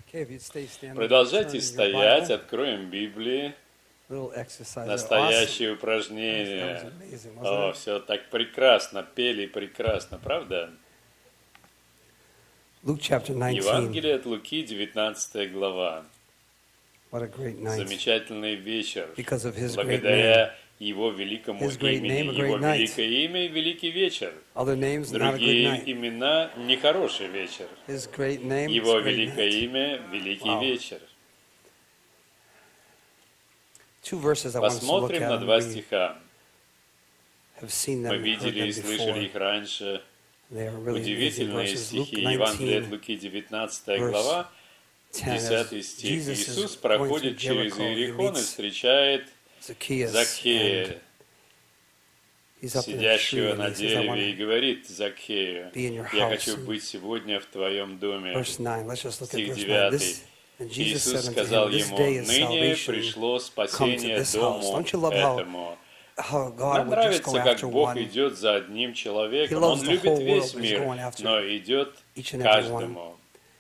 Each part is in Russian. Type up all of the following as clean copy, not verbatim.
Продолжайте стоять, откроем Библии. Настоящее упражнение. О, все так прекрасно, пели прекрасно, правда? Евангелие от Луки, 19 глава. Замечательный вечер. Благодаря Его великому имени, Его великое имя и великий вечер. Другие имена – нехороший вечер. Его великое имя – великий вечер. Посмотрим на два стиха. Мы видели и слышали их раньше. Удивительные стихи. Евангелие от Луки, 19 глава, 10 стих. Иисус проходит через Иерихон и встречает Закхея, сидящего на дереве, и говорит Закхею: «Я хочу быть сегодня в твоем доме». Стих 9. Иисус сказал ему: «Ныне пришло спасение дому этому». Нам нравится, как Бог идет за одним человеком. Он любит весь мир, но идет каждому.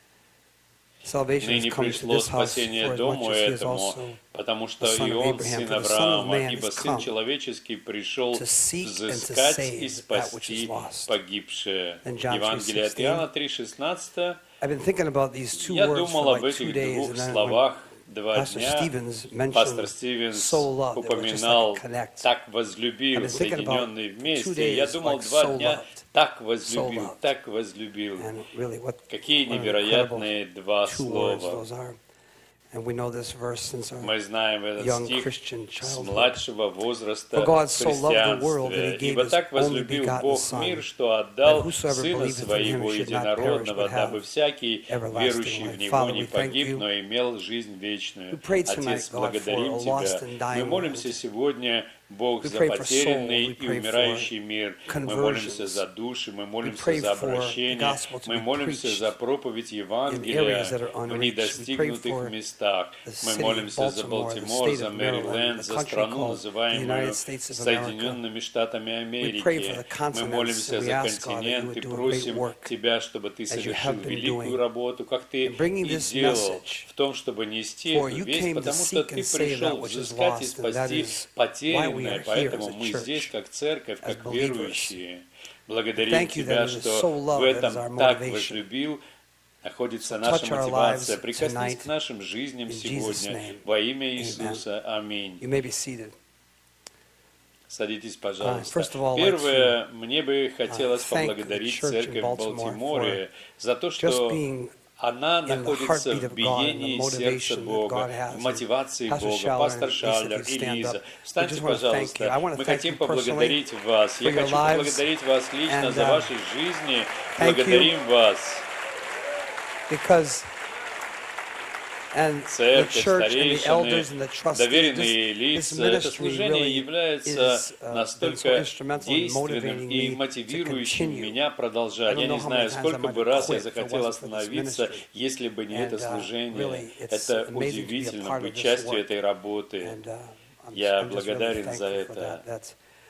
Ныне пришло спасение дому этому, потому что и он сын Авраама, ибо Сын Человеческий пришел взыскать и спасти погибшие. Евангелие от Иоанна 3,16. Я думал об этих двух словах 2 дня. Пастор Стивенс упоминал «так возлюбил», соединенные вместе. Я думал 2 дня «так возлюбил», «так возлюбил». Какие невероятные два слова. Мы знаем этот стих с младшего возраста в христианстве. «Ибо так возлюбил Бог мир, что отдал Сына Своего Единородного, дабы всякий, верующий в Него, не погиб, но имел жизнь вечную». Отец, благодарим Тебя. Мы молимся сегодня, Бог, за потерянный и умирающий мир. Мы молимся за души, мы молимся за обращение, мы молимся за проповедь Евангелия в недостигнутых местах. Мы молимся за Балтимор, за Мэриленд, за страну, называемую Соединенными Штатами Америки. Мы молимся за континент и просим Тебя, чтобы Ты совершил великую работу, как Ты и делал в том, чтобы нести эту весть, потому что Ты пришел взыскать и спасти потерянных. Поэтому мы здесь, как церковь, как верующие, благодарим Тебя, что в этом «так возлюбил» находится наша мотивация. Прикоснись к нашим жизням сегодня во имя Иисуса. Аминь. Садитесь, пожалуйста. Первое, мне бы хотелось поблагодарить церковь в Балтиморе за то, что она находится в биении сердца Бога, в мотивации Бога. Пастор Шаллер и Лиза, встаньте, пожалуйста. Мы хотим поблагодарить вас. Я хочу поблагодарить вас лично за ваши жизни. Благодарим вас. Церковь, старейшины, доверенные лица. Это служение является настолько действенным и мотивирующим меня продолжать. Я не знаю, сколько бы раз я захотел остановиться, если бы не это служение. Это удивительно быть частью этой работы. Я благодарен за это.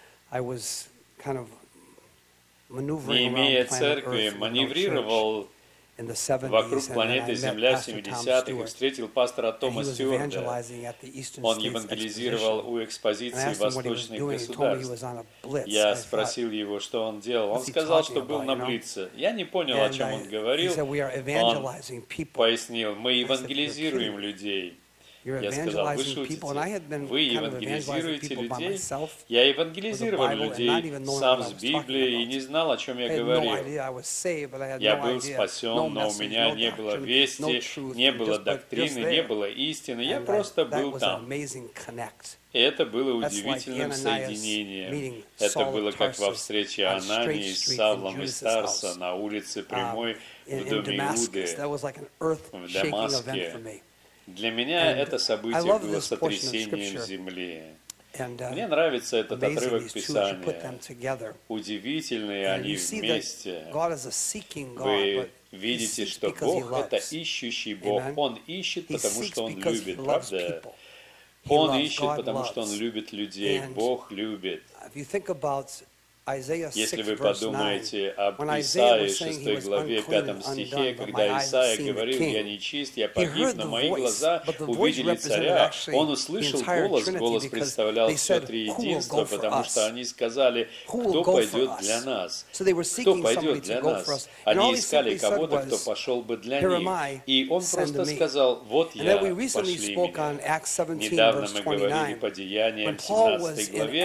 Не имея церкви, маневрировал вокруг планеты Земля в 70-х и встретил пастора Тома Стюарда. Он евангелизировал у экспозиции восточных государств. Я спросил его, что он делал. Он сказал, что был на Блице. Я не понял, о чем он говорил. Он пояснил: мы евангелизируем людей. Я сказал: вы шутите, вы евангелизируете людей? Я евангелизировал людей сам с Библией и не знал, о чем я говорил. Я был спасен, но у меня не было вести, не было доктрины, не было истины. Я просто был там. И это было удивительным соединением. Это было как во встрече Анании с Савлом из Тарса на улице Прямой в доме Иуды в Дамаске. Для меня это событие было сотрясением земли. Мне нравится этот отрывок Писания. Удивительные они вместе. Вы видите, что Бог — это ищущий Бог. Он ищет, потому что Он любит, правда? Он ищет, потому что Он любит людей. Бог любит. Если вы подумаете об Исаии 6 главе 5 стихе, когда Исаия говорил: «Я нечист, я погиб, но мои глаза увидели царя», он услышал голос представлял все триединство, потому что они сказали: «Кто пойдет для нас? Кто пойдет для нас?» Они искали кого-то, кто пошел бы для них. И он просто сказал: «Вот я, пошли меня». Недавно мы говорили по Деяниям 17 главе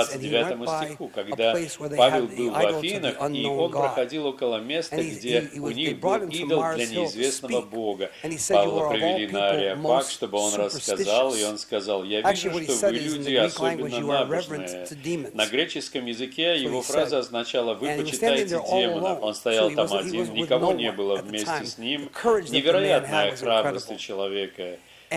29 стиху, когда Павел был в Афинах, и он проходил около места, где у них был идол для неизвестного Бога. Павла привели на Ареопаг, чтобы он рассказал, и он сказал: «Я вижу, что вы люди особенно набожные». На греческом языке его фраза означала: «Вы почитаете демона». Он стоял там один, никого не было вместе с ним. Невероятная храбрость у человека.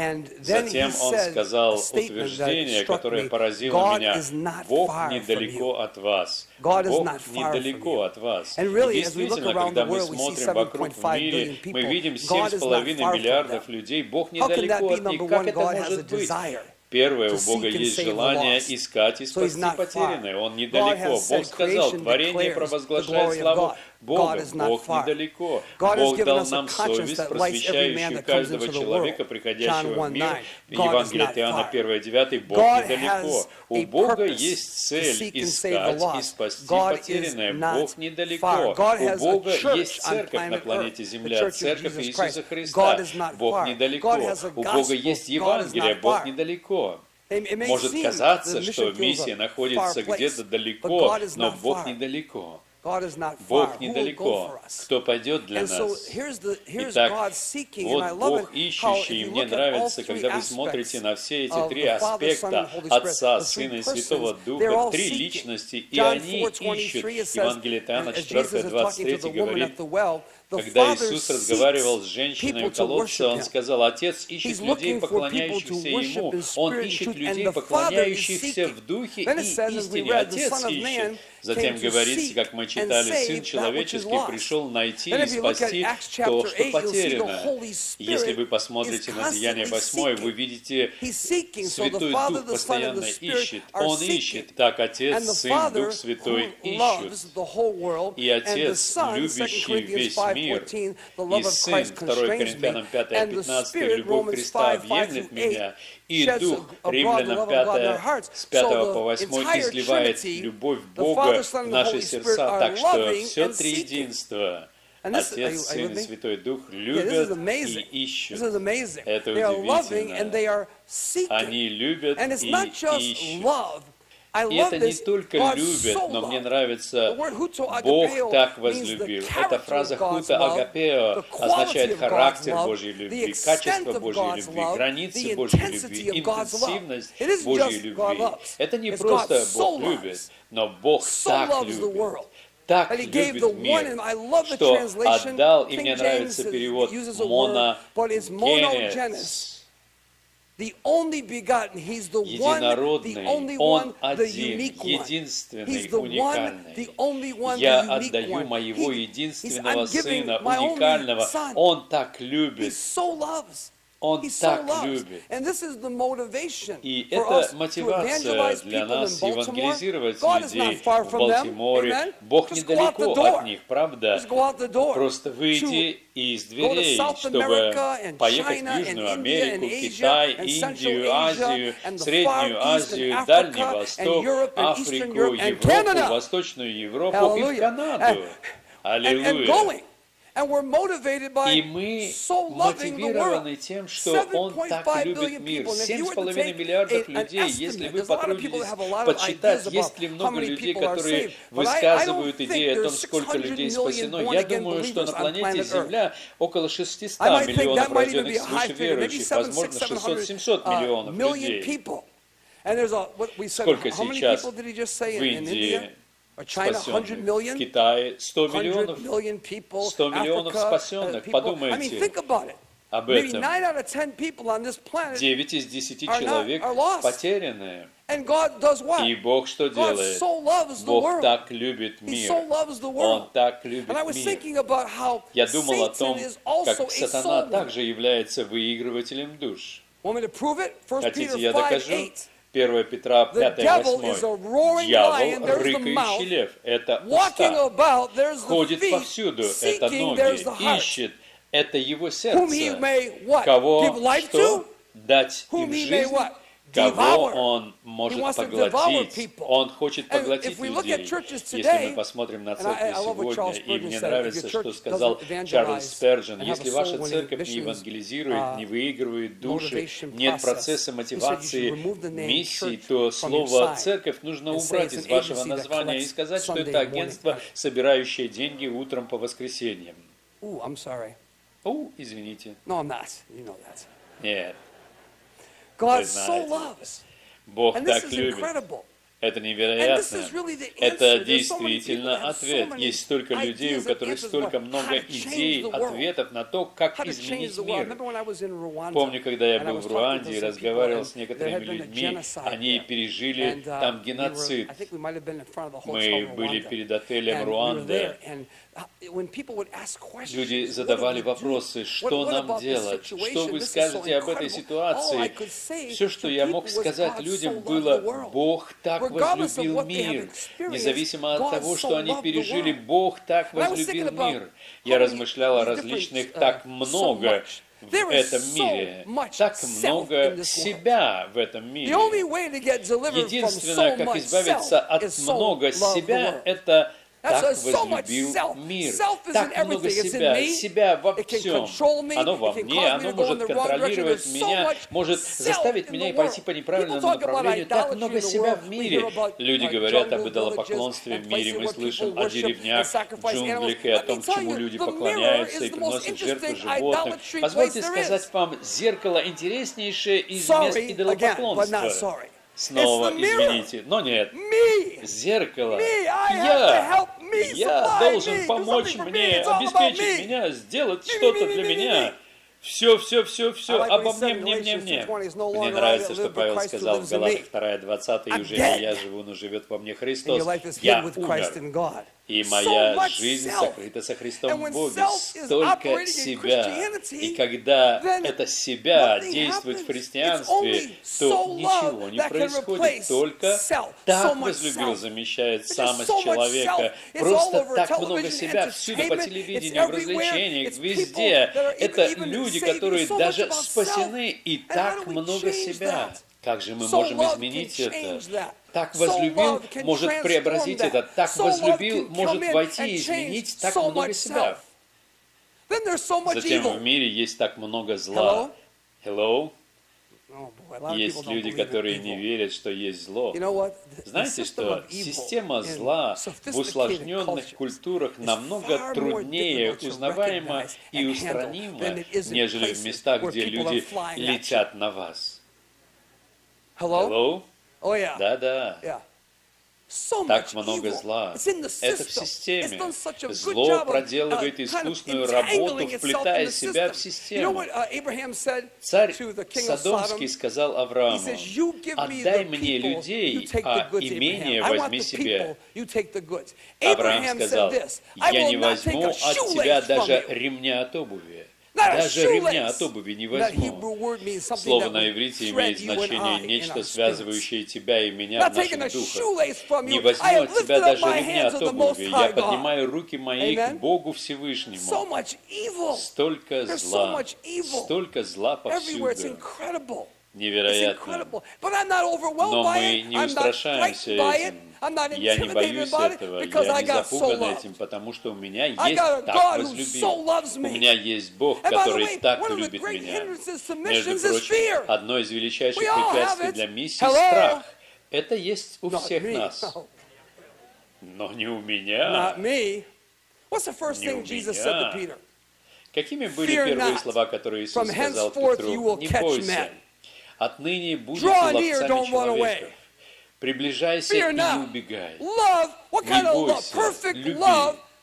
Затем он сказал утверждение, которое поразило меня: «Бог недалеко от вас». Бог недалеко от вас. И действительно, когда мы смотрим вокруг в мире, мы видим 7,5 миллиардов людей. Бог недалеко от них. Как это может быть? Первое, у Бога есть желание искать и спасти потерянное. Он недалеко. Бог сказал: «Творение провозглашает славу Бога». Бог недалеко. Бог дал нам совесть, просвещающую каждого человека, приходящего в мир. Евангелие от Иоанна 1:9. Бог недалеко. У Бога есть цель искать и спасти потерянное. Бог недалеко. У Бога есть церковь на планете Земля, церковь Иисуса Христа. Бог недалеко. У Бога есть Евангелие. Бог недалеко. Может казаться, что миссия находится где-то далеко, но Бог недалеко. Бог недалеко. Кто пойдет для нас? Итак, вот Бог ищущий, и мне нравится, когда вы смотрите на все эти три аспекта Отца, Сына и Святого Духа, три личности, и они ищут. Евангелие от Иоанна 4:23 говорит: когда Иисус разговаривал с женщиной у колодца, Он сказал: «Отец ищет людей, поклоняющихся Ему». Он ищет людей, поклоняющихся вДухе и истине. Отец ищет. Затем говорится, как мы читали: «Сын человеческий пришел найти и спасти то, что потеряно». Если вы посмотрите на Деяние 8, вы видите, Святой Дух постоянно ищет. Он ищет. Так Отец, Сын, Дух Святой ищут. И Отец, любящий весь мир, и Сын, 2 Коринфянам 5:15, «Любовь Христа объемлет меня», и Дух, Римлянам 5, с 5 по 8, изливает любовь Бога в наши сердца. Так что все триединство, Отец, Сын и Святой Дух, любят и ищут. Это удивительно. Они любят и ищут. И это не только любят, но мне нравится «Бог так возлюбил». Эта фраза «хуто агапео» означает характер Божьей любви, качество Божьей любви, границы Божьей любви, интенсивность Божьей любви. Это не просто Бог любит, но Бог так любит. Так любит мир, что отдал, и мне нравится перевод «моногенес». Единородный, Он один, единственный, уникальный. Я отдаю моего единственного Сына, уникального. Он так любит. Он так любит. И это мотивация для нас евангелизировать людей в Балтиморе. Бог недалеко от них, правда? Просто выйди из дверей, чтобы поехать в Южную Америку, Китай, Индию, Азию, Среднюю Азию, Дальний Восток, Африку, Европу, Восточную Европу и в Канаду. Аллилуйя! И мы мотивированы тем, что Он так любит мир. 7,5 миллиардов людей. Если вы потрудитесь подсчитать, есть ли много людей, которые высказывают идеи о том, сколько людей спасено, я думаю, что на планете Земля около 600 миллионов рожденных свыше верующих, возможно, 600-700 миллионов людей. Сколько сейчас в Индии спасенных, в Китае 100 миллионов, 100 миллионов спасенных. Подумайте об этом. 9 из 10 человек потерянные. И Бог что делает? Бог так любит мир. Он так любит мир. Я думал о том, как сатана также является выигрывателем душ. Хотите, я докажу? 1 Петра 5:8. Дьявол, рыкающий лев, это уста, ходит повсюду, это ноги, ищет, это его сердце. Кого что? Дать им жизнь? Кого он может поглотить? Он хочет поглотить людей. Если мы посмотрим на церковь сегодня, и мне нравится, что сказал Чарльз Сперджен, если ваша церковь не евангелизирует, не выигрывает души, нет процесса мотивации миссии, то слово «церковь» нужно убрать из вашего названия и сказать, что это агентство, собирающее деньги утром по воскресеньям. Извините. Нет. Бог так любит. Это невероятно. Это действительно ответ. Есть столько людей, у которых столько много идей, ответов на то, как изменить мир. Помню, когда я был в Руанде и разговаривал с некоторыми людьми, они пережили там геноцид. Мы были перед отелем Руанда. Люди задавали вопросы, что нам делать, что вы скажете об этой ситуации. Все, что я мог сказать людям, было: Бог так возлюбил мир. Независимо от того, что они пережили, Бог так возлюбил мир. Я размышлял о различных так много в этом мире, так много себя в этом мире. Единственное, как избавиться от много себя, это так возлюбил мир. Так много себя, себя во всем. Оно во мне, оно может контролировать меня, может заставить меня и пойти по неправильному направлению. Так много себя в мире. Люди говорят об идолопоклонстве в мире. Мы слышим о деревнях, джунглях и о том, чему люди поклоняются и приносят жертвы животным. Позвольте сказать вам, зеркало интереснейшее из мест идолопоклонства. Снова извините, но нет. Зеркало. Я должен помочь мне, обеспечить меня, сделать что-то для меня. Все обо мне. Мне нравится, что Павел сказал в Галатах 2:20, и уже не я живу, но живет во мне Христос. Я умер, и моя жизнь сокрыта со Христом в Боге. Столько себя. И когда это себя действует в христианстве, то ничего не происходит. Только так возлюбил, замещает самость человека. Просто так много себя всюду, по телевидению, в развлечениях, везде. Это люди, которые даже спасены, и так много себя. Как же мы можем изменить это? Так возлюбил может преобразить это. Так возлюбил может войти и изменить так много себя. Затем в мире есть так много зла. Hello? Есть люди, которые не верят, что есть зло. Знаете, что система зла в усложненных культурах намного труднее узнаваема и устранима, нежели в местах, где люди летят на вас. Hello? Да. Так много зла. Это в системе. Зло проделывает искусную работу, вплетая себя в систему. Царь Содомский сказал Аврааму: «Отдай мне людей, а имение возьми себе». Авраам сказал: «Я не возьму от тебя даже ремня от обуви». Даже ремня от обуви не возьму. Слово на иврите имеет значение «нечто, связывающее тебя и меня в наших духах». Не возьму от тебя даже ремня от обуви. Я поднимаю руки мои к Богу Всевышнему. Столько зла повсюду. Невероятно. Но мы не устрашаемся этим. Я не боюсь этого, я не запуган этим, потому что у меня есть так возлюбил. У меня есть Бог, который так любит меня. Между прочим, одно из величайших препятствий для миссии — страх. Это есть у всех нас. Но не у меня. Не у меня. Какими были первые слова, которые Иисус сказал Петру? «Не бойся, отныне будете ловцами человеков. Приближайся и не убегай. Не бойся, люби.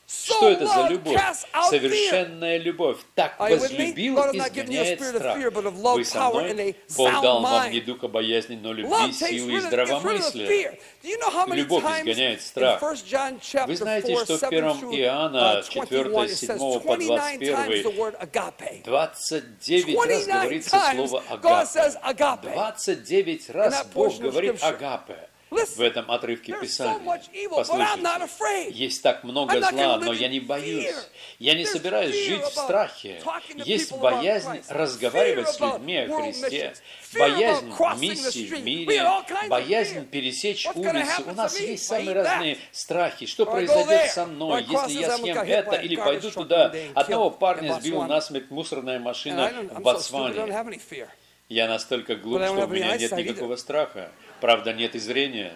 Что это за любовь? Совершенная любовь. Так возлюбил, изгоняет страх. Вы со мной? Бог дал вам не духа боязни, но любви, силы и здравомыслия. Любовь изгоняет страх. Вы знаете, что в 1 Иоанна 4, 7 по 21, 29 раз говорится слово «агапе». 29 раз Бог говорит «агапе». В этом отрывке Писания. Послушайте, есть так много зла, но я не боюсь. Я не собираюсь жить в страхе. Есть боязнь разговаривать с людьми о Христе, боязнь миссии в мире, боязнь пересечь улицу. У нас есть самые разные страхи. Что произойдет со мной, если я съем это или пойду туда? Одного парня сбила насмерть мусорная машина в Ботсване. Я настолько глуп, что у меня нет никакого страха. Правда, нет и зрения.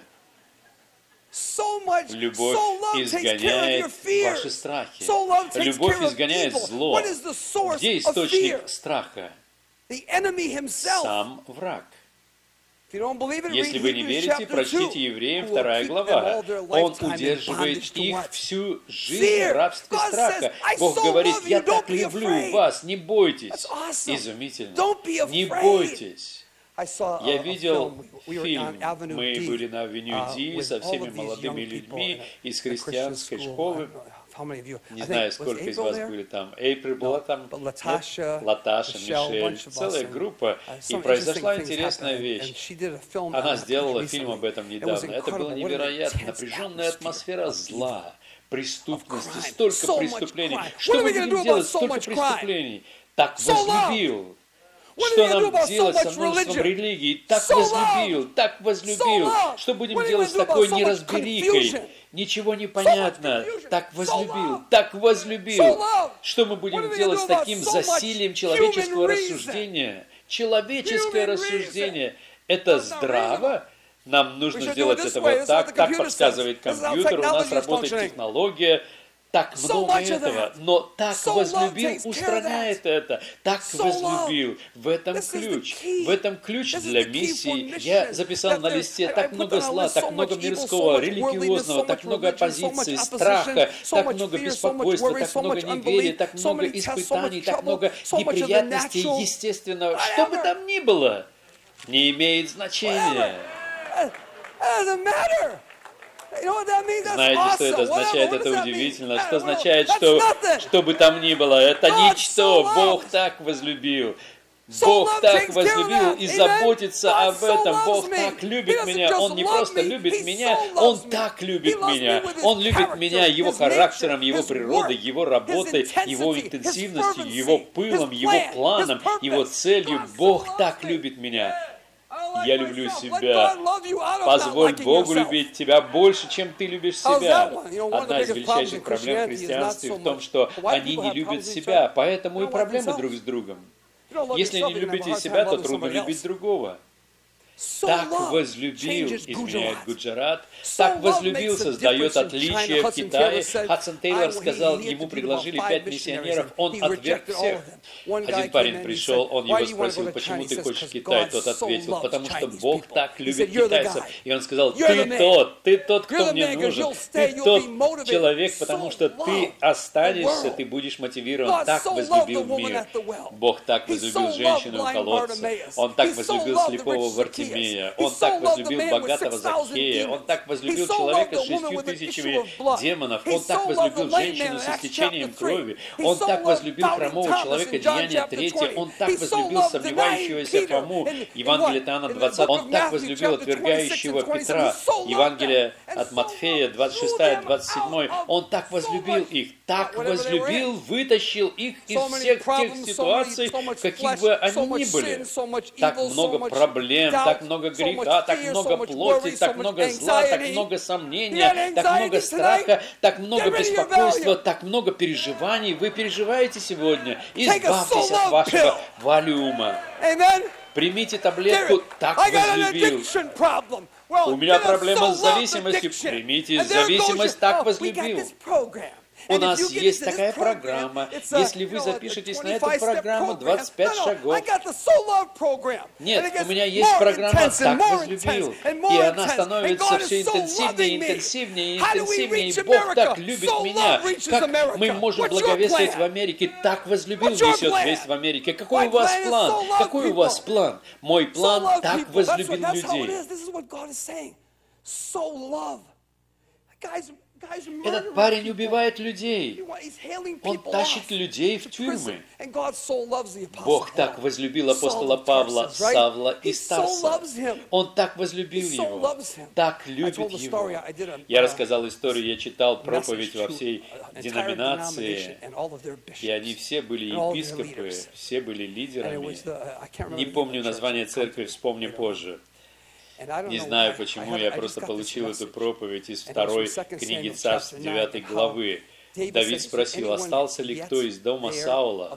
Любовь изгоняет ваши страхи. Любовь изгоняет зло. Где источник страха? Сам враг. Если вы не верите, прочтите Евреям 2 глава. Он удерживает их всю жизнь в рабстве страха. Бог говорит, я так люблю вас, не бойтесь. Изумительно. Не бойтесь. Я видел фильм, мы были на авеню Ди со всеми молодыми людьми из христианской школы. Не знаю, сколько из вас были там. Эйприл была там, Латаша, Мишель, целая группа. И произошла интересная вещь. Она сделала фильм об этом недавно. Это было невероятно. Напряженная атмосфера зла, преступности, столько преступлений. Что мы будем делать? Столько преступлений. Так возлюбил. Что нам делать со множеством религий? Так возлюбил, так возлюбил. Что будем делать с такой неразберихой? Ничего не понятно. Так возлюбил, так возлюбил. Что мы будем делать с таким засилием человеческого рассуждения? Человеческое рассуждение. Это здраво? Нам нужно сделать это вот так, как подсказывает компьютер, у нас работает технология. Так много этого, но так возлюбил, устраняет это. Так возлюбил. В этом ключ для миссии. Я записал на листе так много зла, так много мирского, религиозного, так много оппозиции, страха, так много беспокойства, так много неверия, так много испытаний, так много неприятностей естественного. Что бы там ни было, не имеет значения. Знаете, что это означает? Это удивительно. Что означает, что бы там ни было? Это ничто. Бог так возлюбил. Бог так возлюбил и заботится об этом. Бог так любит меня. Он не просто любит меня, Он так любит меня. Он любит меня Его характером, Его природой, Его работой, Его интенсивностью, Его пылом, Его планом, Его целью. Бог так любит меня. Я люблю себя. Позволь Богу любить тебя больше, чем ты любишь себя. Одна из величайших проблем в христианстве в том, что они не любят себя, поэтому и проблемы друг с другом. Если не любите себя, то трудно любить другого. Так возлюбил, изменяет Гуджарат, так возлюбил, создает отличия в Китае. Хадсон Тейлор сказал, ему предложили 5 миссионеров, он отверг всех. Один парень пришел, он его спросил, почему ты хочешь в Китай? Тот ответил, потому что Бог так любит китайцев. И он сказал, ты тот, кто мне нужен, ты тот человек, потому что ты останешься, ты будешь мотивирован. Так возлюбил мир. Бог так возлюбил женщину у колодца, Он так возлюбил слепого Вартимея. Он так возлюбил богатого Закхея. Он так возлюбил человека с 6000 демонов. Он так возлюбил женщину с истечением крови. Он так возлюбил хромого человека, Деяние 3. Он так возлюбил сомневающегося Фому, Евангелие Иоанна 20. Он так возлюбил отвергающего Петра, Евангелие от Матфея 26-27. Он так возлюбил их. Так возлюбил, вытащил их из всех тех ситуаций, каких бы они ни были. Так много проблем, так много греха, так много плоти, так много зла, так много сомнения, так много страха, так много беспокойства, так много переживаний. Вы переживаете сегодня? Избавьтесь от вашего валиума. Примите таблетку «Так возлюбил». У меня проблема с зависимостью. Примите зависимость «Так возлюбил». У нас есть такая программа. Если вы запишетесь на эту программу, 25 шагов. Нет, у меня есть программа «Так возлюбил». И она становится все интенсивнее, интенсивнее, интенсивнее. И Бог так любит меня. Как мы можем благовествовать в Америке? Так возлюбил несет весть в Америке. Какой у вас план? Какой у вас план? Мой план — так возлюбил людей. Этот парень убивает людей. Он тащит людей в тюрьмы. Бог так возлюбил апостола Павла, Савла и Стаса. Он так возлюбил его, так любит его. Я рассказал историю, я читал проповедь во всей деноминации, и они все были епископы, все были лидерами. Не помню название церкви, вспомню позже. Не знаю почему, я просто получил эту проповедь из 2 книги Царств, 9 главы. Давид спросил, остался ли кто из дома Саула,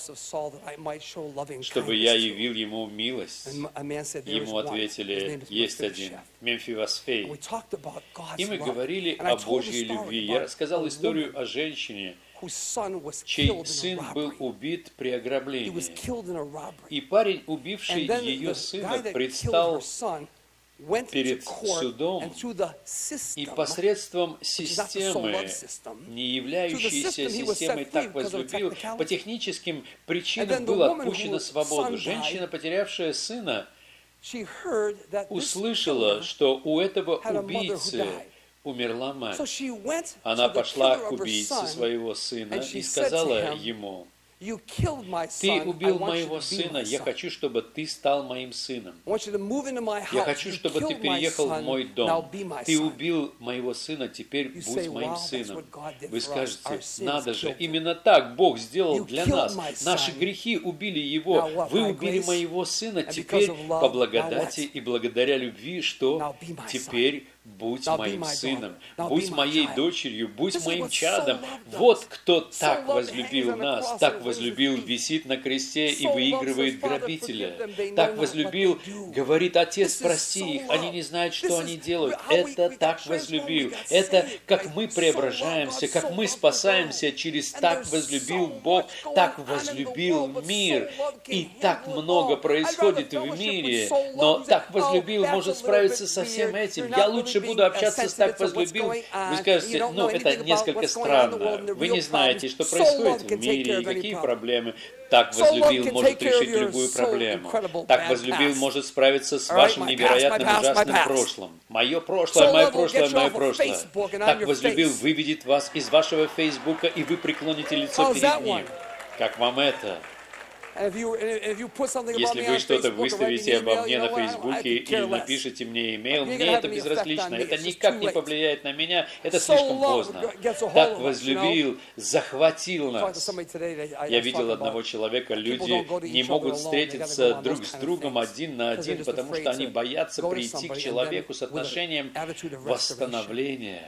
чтобы я явил ему милость. Ему ответили, есть один, Мемфивосфей. И мы говорили о Божьей любви. Я рассказал историю о женщине, чей сын был убит при ограблении. И парень, убивший ее сына, предстал перед судом, и посредством системы, не являющейся системой «так возлюбил», по техническим причинам была отпущена свободу. Женщина, потерявшая сына, услышала, что у этого убийцы умерла мать. Она пошла к убийце своего сына и сказала ему: «Ты убил моего сына, я хочу, чтобы ты стал моим сыном. Я хочу, чтобы ты переехал в мой дом. Ты убил моего сына, теперь будь моим сыном». Вы скажете, надо же, именно так Бог сделал для нас. Наши грехи убили его. Вы убили моего сына, теперь по благодати и благодаря любви, что теперь будь моим сыном, будь моей дочерью, будь моим чадом. Вот кто так возлюбил нас, так возлюбил, висит на кресте и выигрывает грабителя. Так возлюбил, говорит: Отец, прости их, они не знают, что они делают. Это так возлюбил. Это как мы преображаемся, как мы спасаемся через «так возлюбил Бог», так возлюбил мир. И так много происходит в мире, но так возлюбил может справиться со всем этим. Я лучше буду общаться с «так возлюбил». Вы скажете, ну, это несколько странно. Вы не знаете, что происходит в мире и какие проблемы. Так возлюбил может решить любую проблему. Так возлюбил может справиться с вашим невероятным ужасным прошлым. Мое прошлое, мое прошлое, мое прошлое. Так возлюбил выведет вас из вашего Фейсбука, и вы преклоните лицо перед Ним. Как вам это? Если вы что-то выставите обо мне на Фейсбуке и напишите мне имейл, мне это безразлично, это никак не повлияет на меня, это слишком поздно. Так возлюбил, захватил нас. Я видел одного человека, люди не могут встретиться друг с другом один на один, потому что они боятся прийти к человеку с отношением восстановления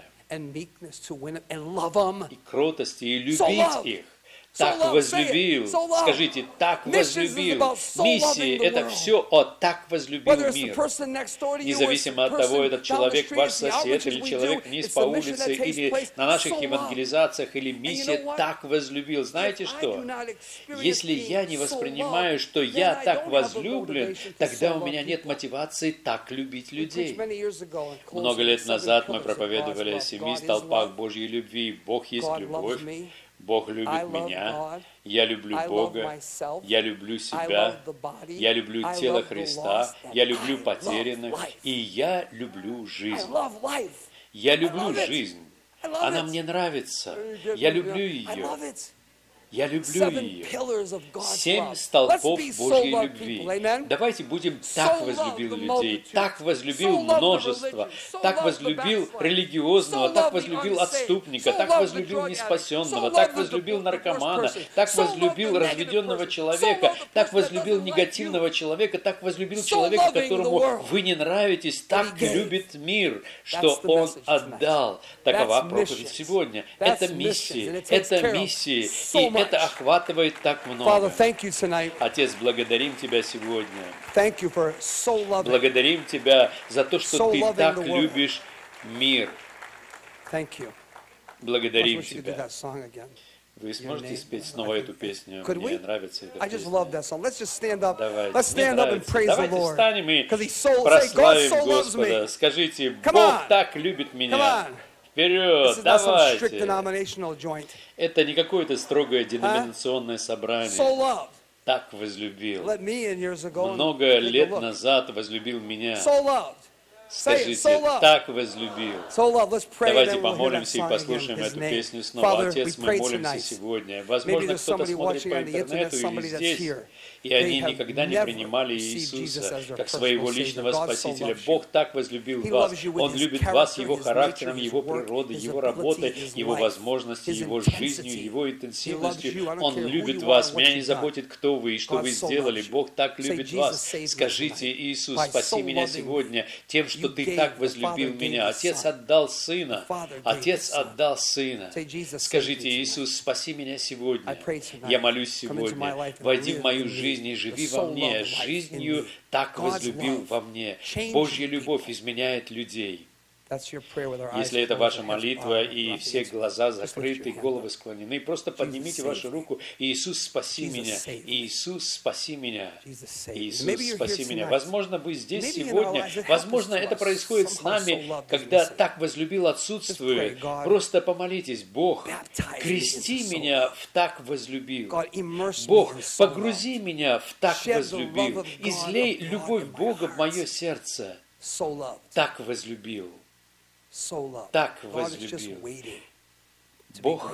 и кротости, и любить их. Так возлюбил. Скажите, так возлюбил. Миссия — это все о «так возлюбил мир». Независимо от того, этот человек ваш сосед, или человек вниз по улице, или на наших евангелизациях, или миссия «так возлюбил». Знаете что? Если я не воспринимаю, что я так возлюблен, тогда у меня нет мотивации так любить людей. Много лет назад мы проповедовали о 7 столпах Божьей любви. Бог есть любовь. Бог любит меня, я люблю Бога, я люблю себя, я люблю тело Христа, я люблю потерянных, и я люблю жизнь. Я люблю жизнь. Она мне нравится. Я люблю ее. Я люблю ее. 7 столпов Божьей любви. Давайте будем «так возлюбил людей», «так возлюбил множество», «так возлюбил религиозного», «так возлюбил отступника», «так возлюбил неспасенного», «так возлюбил наркомана», «так возлюбил разведенного человека», «так возлюбил негативного человека», «так возлюбил человека, которому вы не нравитесь», «так любит мир, что Он отдал». Такова проповедь сегодня. Это миссия. Это миссия. И это охватывает так много. Отец, благодарим Тебя сегодня. Благодарим Тебя за то, что Ты так любишь мир. Благодарим Тебя. Вы сможете спеть снова эту песню? Мне нравится эта песня. Давайте. Давайте встанем и прославим Господа. Скажите, Бог так любит меня. Вперед, давайте. Это не какое-то строгое деноминационное собрание. Так возлюбил. Много лет назад возлюбил меня. Скажите, так возлюбил. Давайте помолимся и послушаем эту песню снова. Отец, мы молимся сегодня. Возможно, кто-то смотрит по интернету или здесь, и они никогда не принимали Иисуса как своего личного Спасителя. Бог так возлюбил вас. Он любит вас Его характером, Его природой, Его работой, Его возможностью, Его жизнью, Его интенсивностью. Он любит вас. Меня не заботит, кто вы и что вы сделали. Бог так любит вас. Скажите, Иисус, спаси меня сегодня тем, что Ты так возлюбил меня. Отец отдал Сына. Отец отдал Сына. Скажите, Иисус, спаси меня сегодня. Я молюсь сегодня. Войди в мою жизнь и живи во мне. Жизнью так возлюбил во мне. Божья любовь изменяет людей. Если это ваша молитва, и все глаза закрыты, головы склонены, просто поднимите вашу руку. Иисус, спаси меня. Иисус, спаси меня. Иисус, спаси меня. Возможно, вы здесь сегодня, возможно, это происходит с нами, когда так возлюбил отсутствует. Просто помолитесь. Бог, крести меня в так возлюбил. Бог, погрузи меня в так возлюбил. Излей любовь Бога в мое сердце. Так возлюбил. Так возлюбил. Бог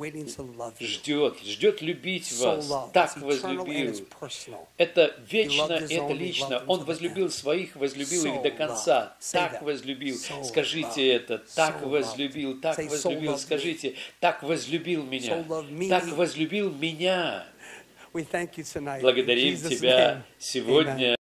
ждет любить вас. Так возлюбил. Это вечно, это лично. Он возлюбил своих, возлюбил их до конца. Так возлюбил. Скажите это. Так возлюбил, так возлюбил. Скажите, так возлюбил меня. Так возлюбил меня. Благодарим Тебя сегодня.